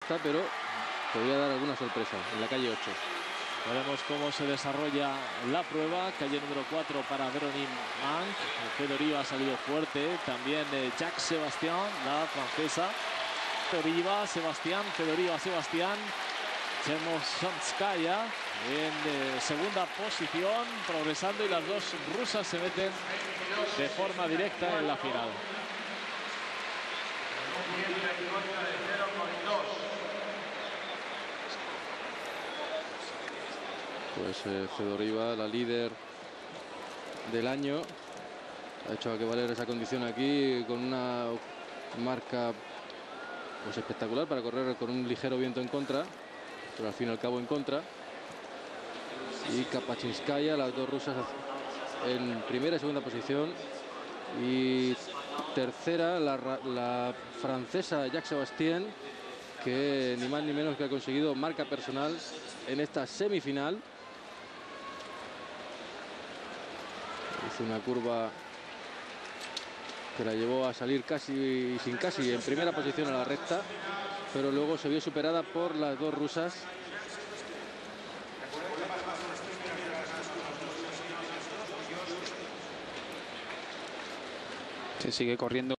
pista, pero podría dar alguna sorpresa en la calle 8. Veremos cómo se desarrolla la prueba. Calle número 4 para Véronique Mank. Fedoriva ha salido fuerte. También Jacques Sebastien, la francesa. Fedoriva, Sebastián, Fedoriva, Sebastián. Chemosonskaya en segunda posición, progresando, y las dos rusas se meten de forma directa en la final. Pues Fedoriva, la líder del año, ha hecho a que valer esa condición aquí con una marca pues espectacular para correr con un ligero viento en contra, pero al fin y al cabo en contra. Y Kapachinskaya, las dos rusas en primera y segunda posición, y tercera la francesa Jacques Sebastien, que ni más ni menos que ha conseguido marca personal en esta semifinal. Hizo una curva que la llevó a salir casi en primera posición a la recta, pero luego se vio superada por las dos rusas. Se sigue corriendo